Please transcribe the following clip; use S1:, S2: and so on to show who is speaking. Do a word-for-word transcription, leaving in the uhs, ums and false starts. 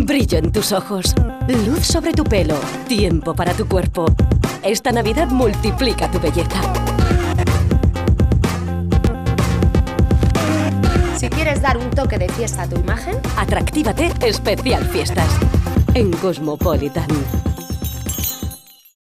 S1: Brillo en tus ojos, luz sobre tu pelo, tiempo para tu cuerpo. Esta Navidad multiplica tu belleza.
S2: Si quieres dar un toque de fiesta a tu imagen,
S1: Atractívate especial fiestas en Cosmopolitan.